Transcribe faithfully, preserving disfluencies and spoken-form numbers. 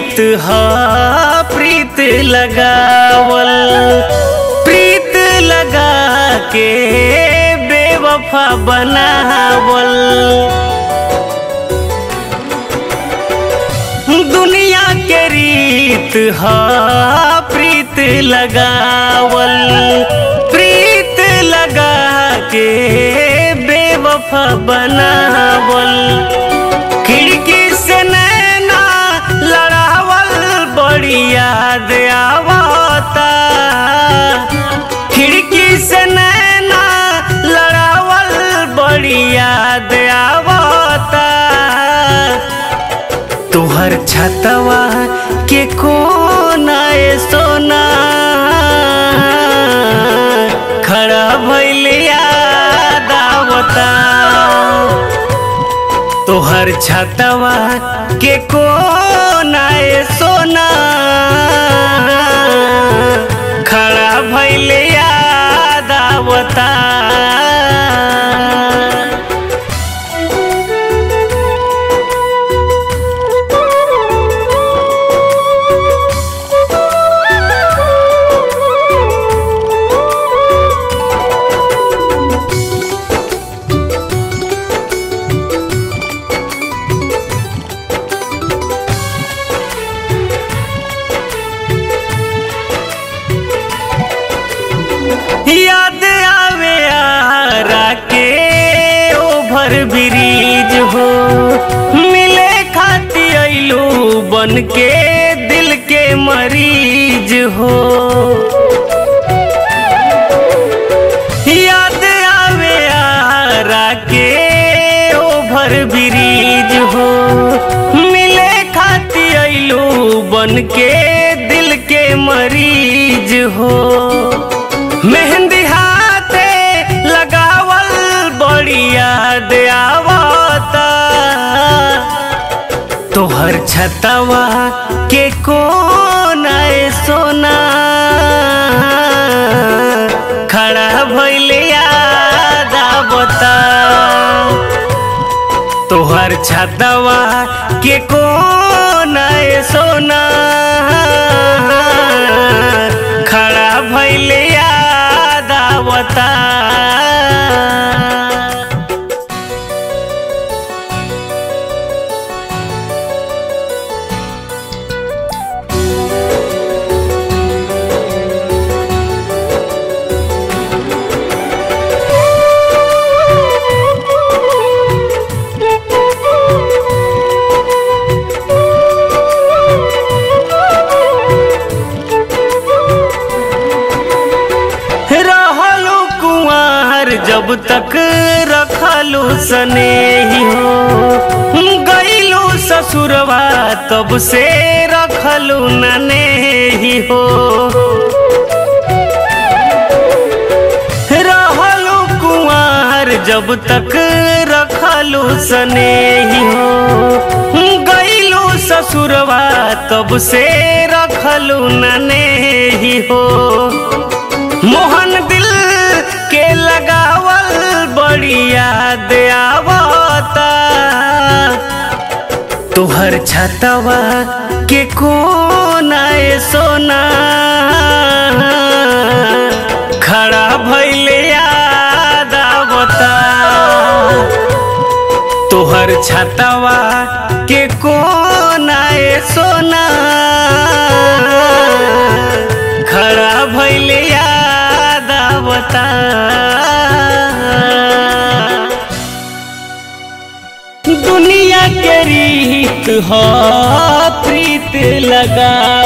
रीत हा प्रीत लगावल, प्रीत लगा के बेवफा बनावल। दुनिया के रीत हा प्रीत लगावल, प्रीत लगा के बेवफा बनावल। खिड़की से नैना लड़ावल बड़ी याद आवता, खिड़की से नैना लड़ावल बड़ी याद आवता। तुहर छतवा के कोना ए सोना खड़ा भइल याद आवता। तुहर छतवा के कोना ए सोना खड़ा भइल याद आवता। याद आवे आरा के ओभर ब्रिज हो, मिले खाती अइलू बन के दिल के मरीज हो। याद आवे आरा के ओभर ब्रिज हो, मिले खाती अइलू बन के दिल के मरीज हो। मेहंदी हाथे लगावल बड़ी याद आवता। तोहर छतवा के कोना ए सोना खड़ा भइल याद आवता। तोहर छतवा के कोना ए सोना खड़ा भइल याद आवता। जब तक रखलू सनेही हो, गईलू ससुरवा तब से रखलू ननेही हो। रहलू कुंवार जब तक रखलू सनेही हो, गईलू ससुरवा तब से रखलू ननेही हो। मोहन दिल के लगावल बड़ी याद आवता। तुहर छतवा के कोना ए सोना खड़ा भइल याद आवता। तुहर छतवा के कोना ए सोना खड़ा भइल याद आवता। दुनिया के रीत हा प्रीत लगा